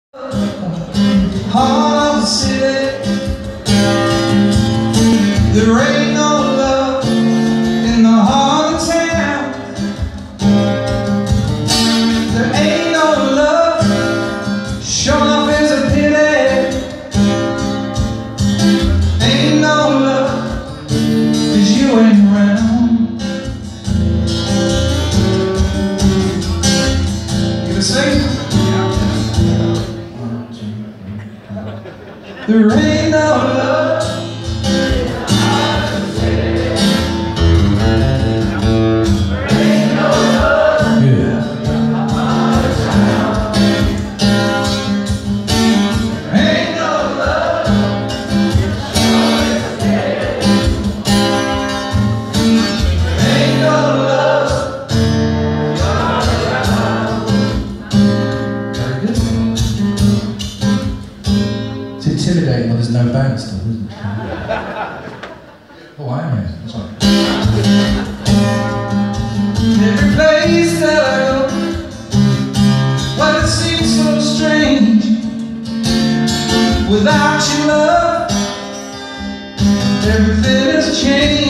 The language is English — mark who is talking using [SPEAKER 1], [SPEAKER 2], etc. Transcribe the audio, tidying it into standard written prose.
[SPEAKER 1] Heart of the city, there ain't no love in the heart of town. There ain't no love, sure enough is a pity. Ain't no love, 'cause you ain't around. You can sing? There ain't no love. It's intimidating when there's no band still, isn't it? Oh, I am here. That's right. Every place that I go, well, it seems so strange. Without your love, everything has changed.